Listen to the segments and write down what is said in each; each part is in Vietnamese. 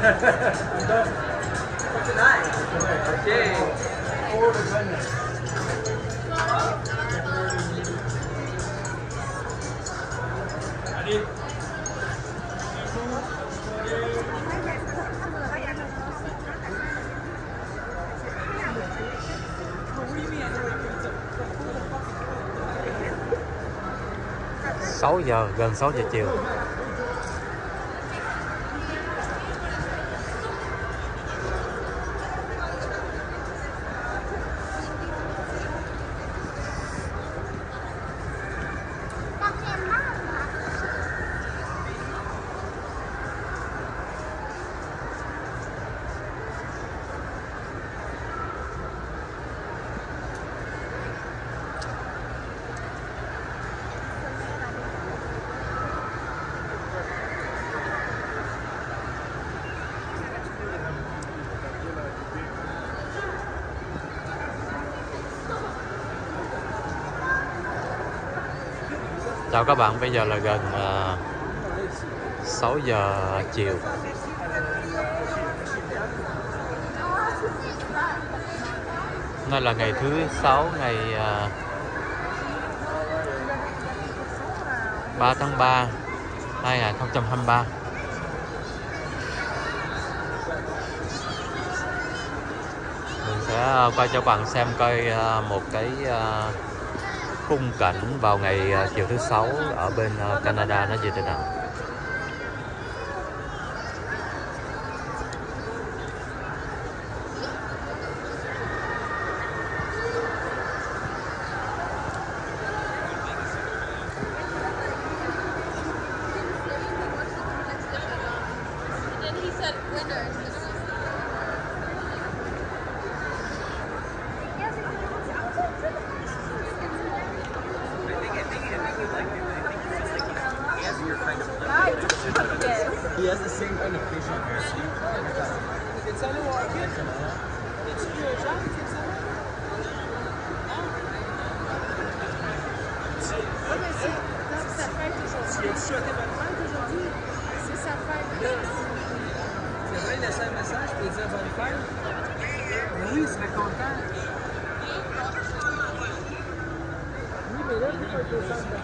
For tonight. Okay. Oh, the goodness. Gần 6 giờ chiều. Chào các bạn, bây giờ là gần 6 giờ chiều. Hôm nay là ngày thứ 6, ngày 3 tháng 3 2023. Mình sẽ quay cho bạn xem coi một cái khung cảnh vào ngày chiều thứ 6 ở bên Canada nó như thế nào. He has the same kind of facial hair. It's only one. It's sa fête aujourd'hui. Tu souhaitais bonne fête aujourd'hui? C'est sa fête. Tu devrais laisser un message pour dire bonne fête. Oui, il serait content. Oui, mais là, il faut être au centre.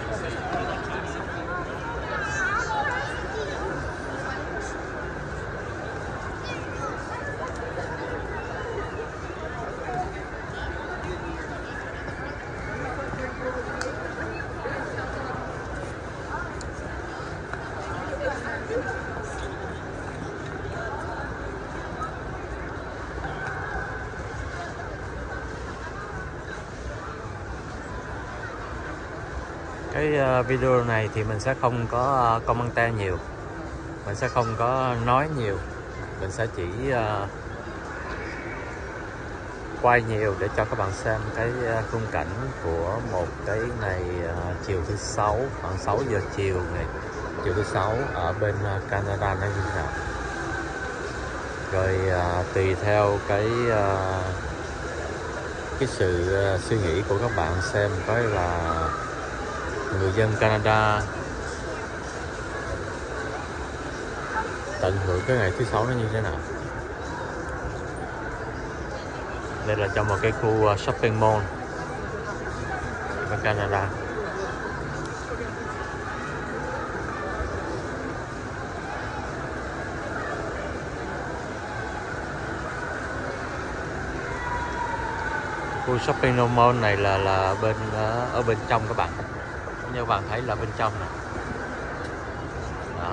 Cái video này thì mình sẽ không có comment nhiều, mình sẽ không có nói nhiều, mình sẽ chỉ quay nhiều để cho các bạn xem cái khung cảnh của một cái ngày chiều thứ 6, khoảng 6 giờ chiều ngày chiều thứ 6 ở bên Canada nó như thế nào. Rồi tùy theo cái sự suy nghĩ của các bạn xem coi là người dân Canada tận hưởng cái ngày thứ 6 nó như thế nào. Đây là trong một cái khu shopping mall ở Canada. Khu shopping mall này là bên ở bên trong các bạn. Như các bạn thấy là bên trong này. Đó.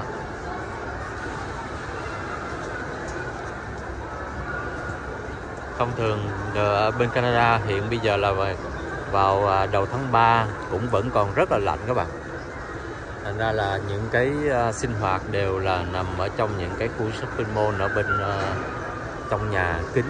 Thông thường ở bên Canada hiện bây giờ là vào đầu tháng 3 cũng vẫn còn rất là lạnh các bạn. Thành ra là những cái sinh hoạt đều là nằm ở trong những cái khu shopping mall ở bên trong nhà kính.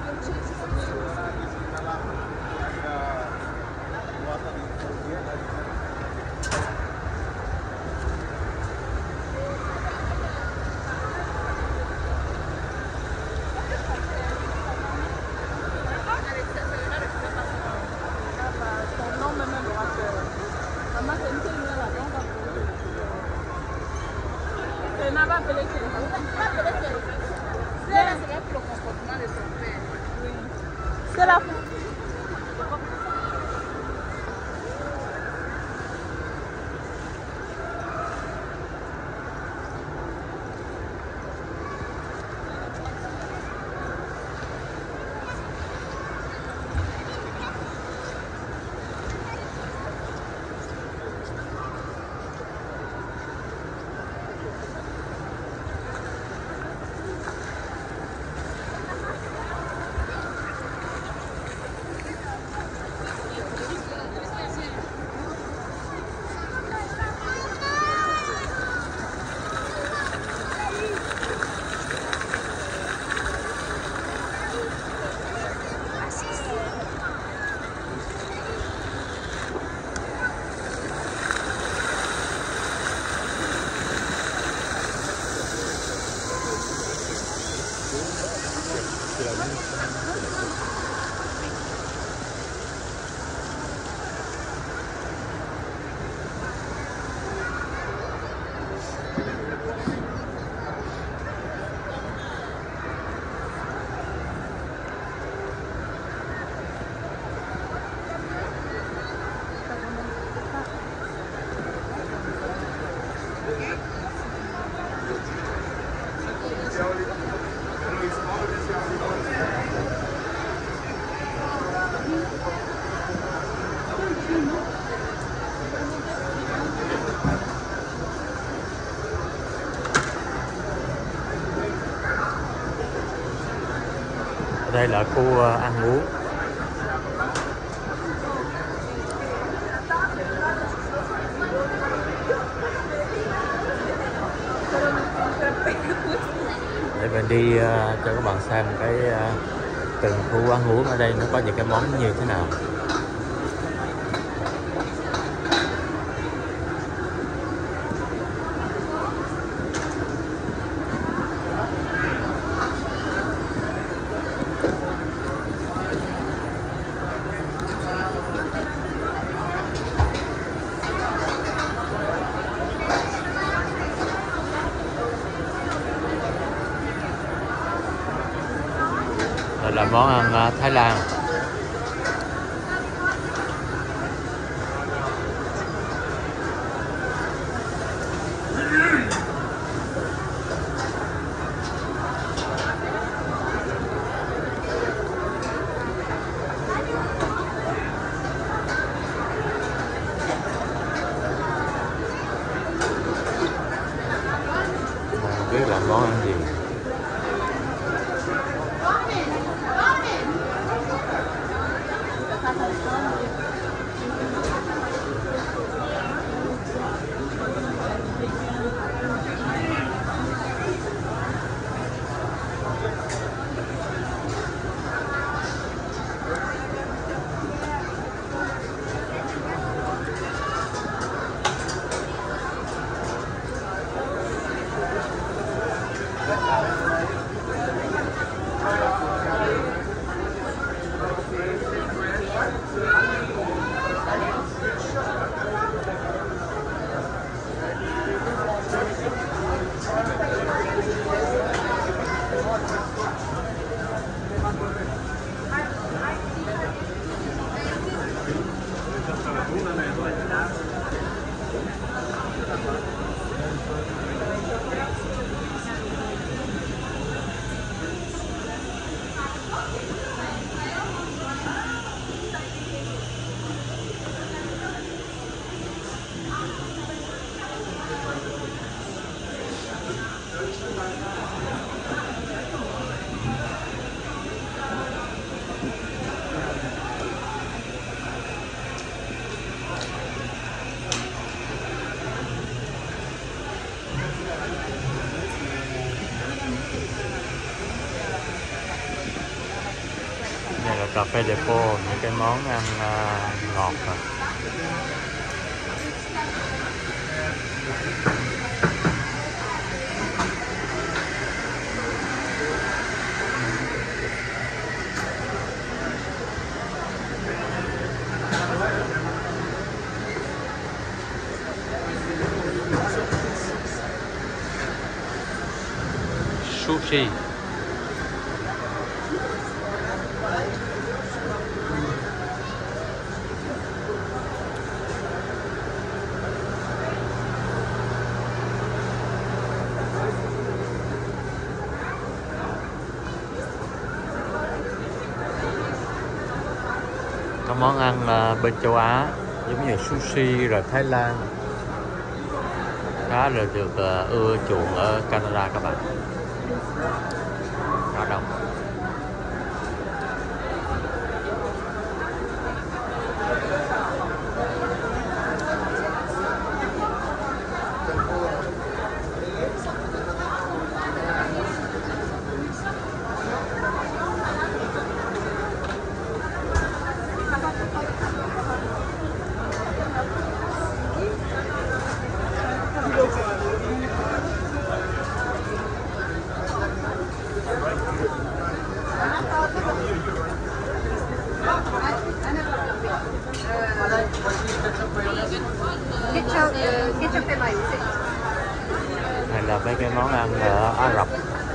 C'est la Đây là khu ăn uống. Để mình đi cho các bạn xem cái từng khu ăn uống ở đây nó có những cái món như thế nào. Đây là món ăn Thái Lan. Không biết là món ăn gì. cà phê depot, những cái món ăn ngọt rồi. Sushi. Có món ăn bên châu Á giống như sushi rồi Thái Lan khá là được ưa chuộng ở Canada các bạn. Khá đông. Này là mấy cái món ăn ở Ả Rập.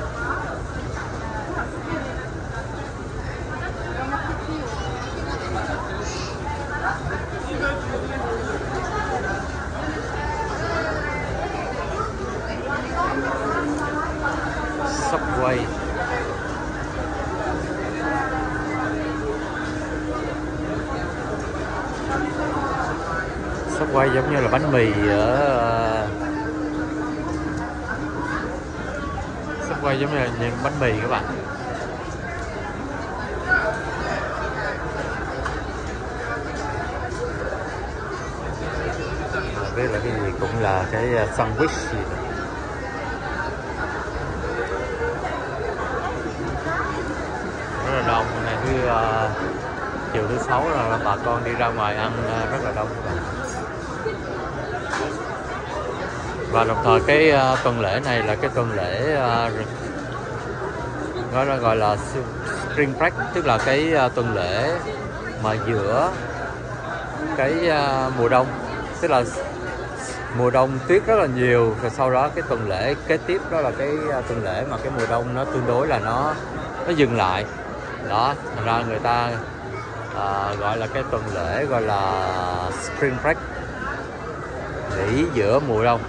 Subway. Subway giống như là bánh mì ở Subway giống như là những bánh mì các bạn. Biết là cái gì cũng là cái sandwich gì đó. Rất là đông. Này chiều thứ Sáu là bà con đi ra ngoài ăn rất là đông các bạn. Và đồng thời cái tuần lễ này là cái tuần lễ gọi là Spring Break, tức là cái tuần lễ mà giữa cái mùa đông, tức là mùa đông tuyết rất là nhiều, rồi sau đó cái tuần lễ kế tiếp đó là cái tuần lễ mà cái mùa đông nó tương đối là nó dừng lại đó, thành ra người ta gọi là cái tuần lễ gọi là Spring Break, nghỉ giữa mùa đông.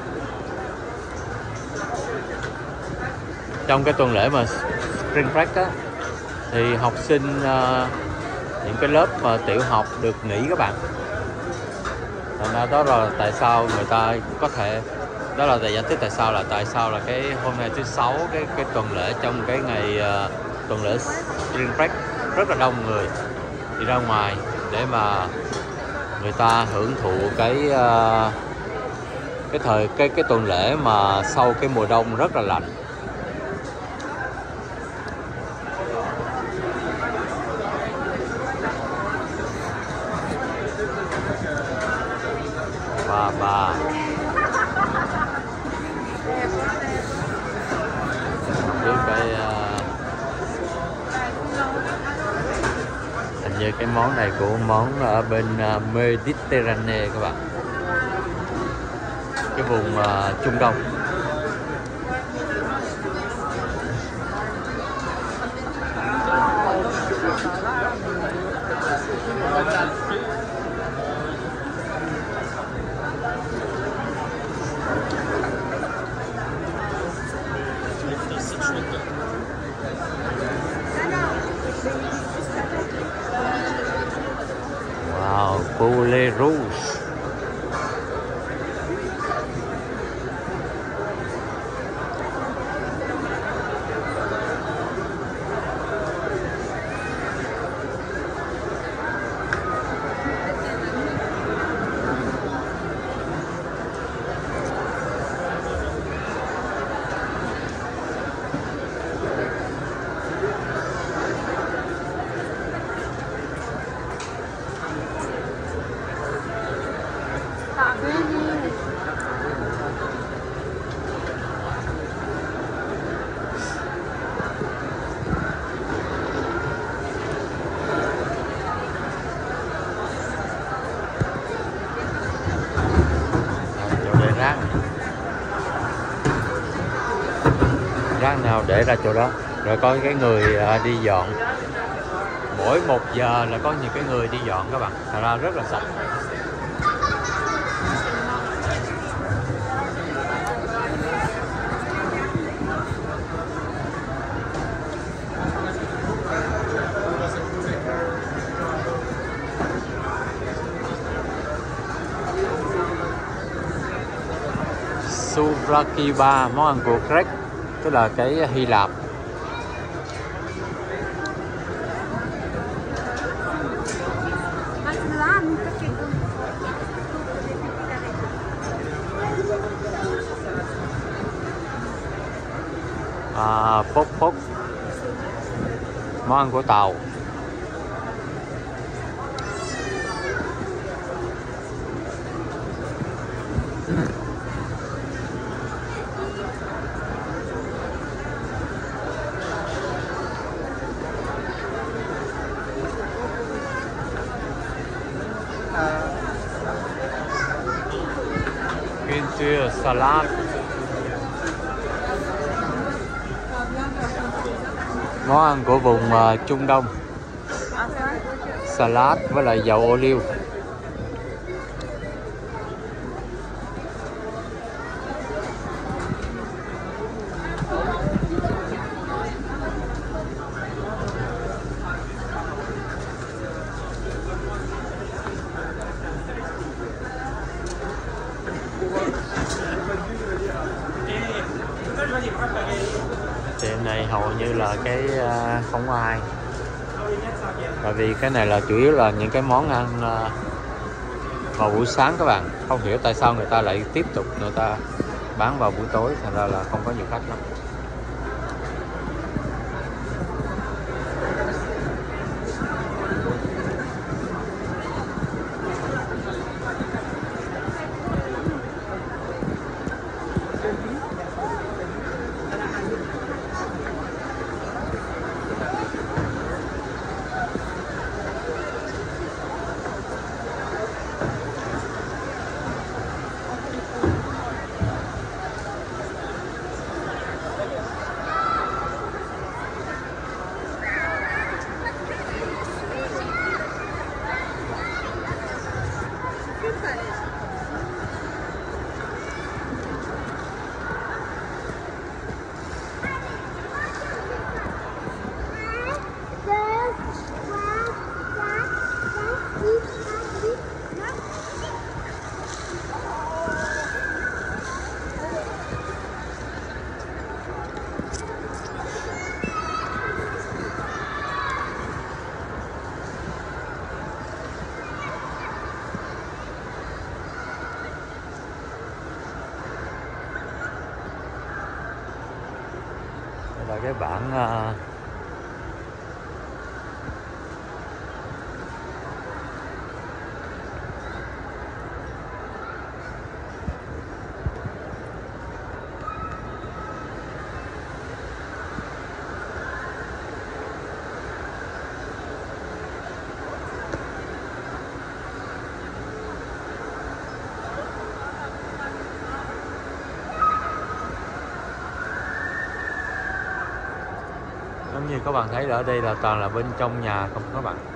Trong cái tuần lễ mà Spring Break á, thì học sinh những cái lớp mà tiểu học được nghỉ các bạn. Thành ra đó là tại sao người ta có thể, đó là giải thích tại sao là cái hôm nay thứ Sáu, cái tuần lễ trong cái ngày tuần lễ Spring Break rất là đông người đi ra ngoài để mà người ta hưởng thụ cái tuần lễ mà sau cái mùa đông rất là lạnh. Bà hình như cái món này của món ở bên Mediterranean các bạn, cái vùng Trung Đông. Wow, poulet rouge. để ra chỗ đó, rồi có cái người đi dọn. Mỗi 1 giờ là có nhiều cái người đi dọn các bạn, thật ra rất là sạch. Souvlaki-bar, món ăn của Greg, tức là cái Hy Lạp. Phốc phốc, món ăn của Tàu. Culture salad, món ăn của vùng Trung Đông. Salad với lại dầu ô liu. Tiệm này hầu như là cái không có ai, tại vì cái này là chủ yếu là những cái món ăn vào buổi sáng các bạn. Không hiểu tại sao người ta lại tiếp tục người ta bán vào buổi tối, thành ra là không có nhiều khách lắm. Là cái bảng giống như các bạn thấy ở đây là toàn là bên trong nhà không các bạn.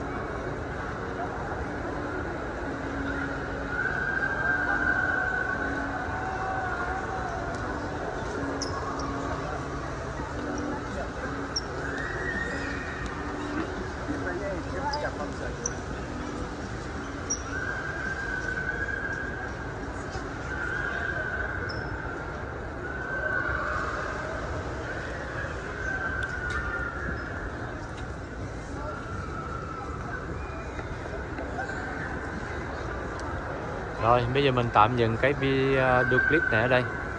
Rồi bây giờ mình tạm dừng cái video clip này ở đây.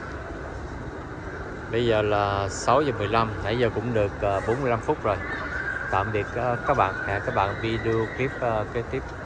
Bây giờ là 6 giờ 15, nãy giờ cũng được 45 phút rồi. Tạm biệt các bạn, hẹn các bạn video clip kế tiếp.